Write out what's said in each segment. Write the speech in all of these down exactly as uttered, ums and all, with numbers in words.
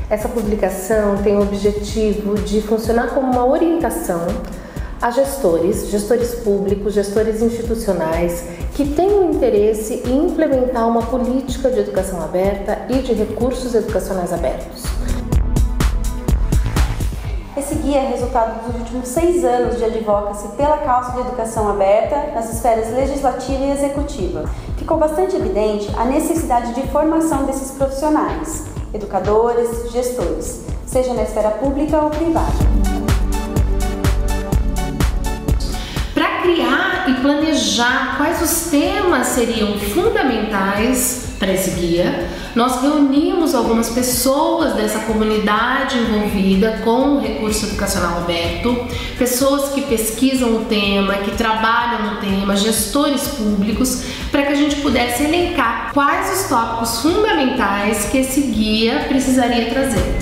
Essa publicação tem o objetivo de funcionar como uma orientação a gestores, gestores públicos, gestores institucionais que tenham interesse em implementar uma política de educação aberta e de recursos educacionais abertos. Esse guia é resultado dos últimos seis anos de advocacy pela causa de educação aberta nas esferas legislativa e executiva. Ficou bastante evidente a necessidade de formação desses profissionais, educadores, gestores, seja na esfera pública ou privada. Para criar e planejar quais os temas seriam fundamentais para esse guia, nós reunimos algumas pessoas dessa comunidade envolvida com o recurso educacional aberto, pessoas que pesquisam o tema, que trabalham no tema, gestores públicos, para que a gente pudesse elencar quais os tópicos fundamentais que esse guia precisaria trazer.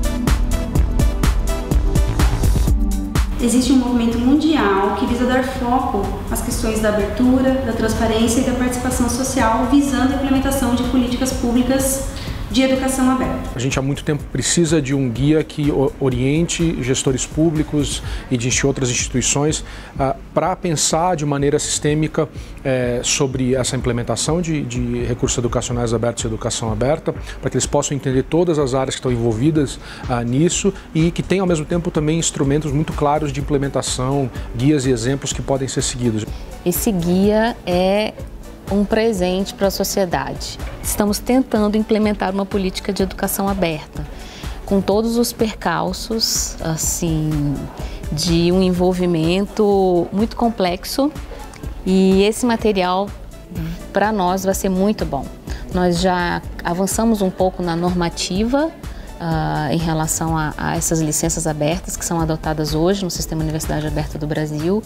Existe um movimento mundial que visa dar foco às questões da abertura, da transparência e da participação social, visando a implementação de políticas públicas de educação aberta. A gente há muito tempo precisa de um guia que oriente gestores públicos e de outras instituições ah, para pensar de maneira sistêmica eh, sobre essa implementação de, de recursos educacionais abertos e educação aberta, para que eles possam entender todas as áreas que estão envolvidas ah, nisso e que tenham ao mesmo tempo também instrumentos muito claros de implementação, guias e exemplos que podem ser seguidos. Esse guia é um presente para a sociedade. Estamos tentando implementar uma política de educação aberta, com todos os percalços, assim, de um envolvimento muito complexo, e esse material para nós vai ser muito bom. Nós já avançamos um pouco na normativa uh, em relação a, a essas licenças abertas que são adotadas hoje no Sistema Universidade Aberta do Brasil.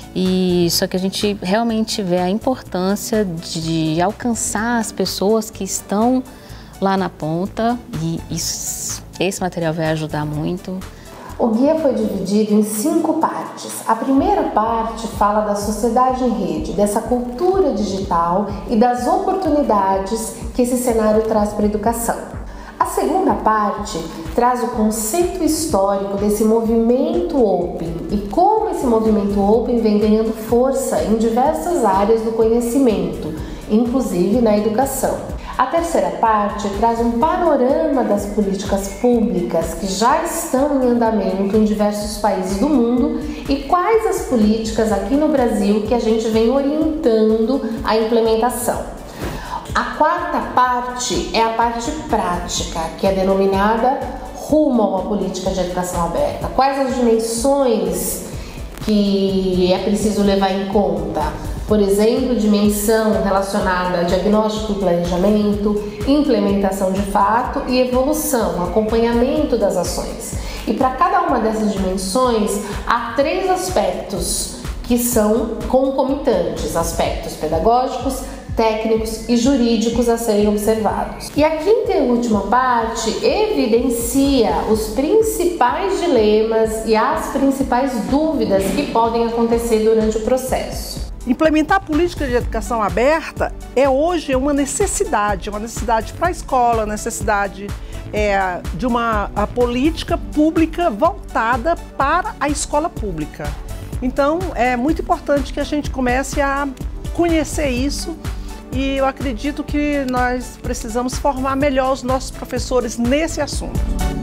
E só que a gente realmente vê a importância de alcançar as pessoas que estão lá na ponta e isso, esse material vai ajudar muito. O guia foi dividido em cinco partes. A primeira parte fala da sociedade em rede, dessa cultura digital e das oportunidades que esse cenário traz para a educação. A segunda parte traz o conceito histórico desse movimento Open e como esse movimento Open vem ganhando força em diversas áreas do conhecimento, inclusive na educação. A terceira parte traz um panorama das políticas públicas que já estão em andamento em diversos países do mundo e quais as políticas aqui no Brasil que a gente vem orientando a implementação. A quarta parte é a parte prática, que é denominada rumo a uma política de educação aberta. Quais as dimensões que é preciso levar em conta? Por exemplo, dimensão relacionada a diagnóstico e planejamento, implementação de fato e evolução, acompanhamento das ações. E para cada uma dessas dimensões, há três aspectos que são concomitantes, aspectos pedagógicos, técnicos e jurídicos a serem observados. E a quinta e última parte evidencia os principais dilemas e as principais dúvidas que podem acontecer durante o processo. Implementar a política de educação aberta é hoje uma necessidade, uma necessidade para a escola, necessidade é, de uma a política pública voltada para a escola pública. Então é muito importante que a gente comece a conhecer isso. E eu acredito que nós precisamos formar melhor os nossos professores nesse assunto.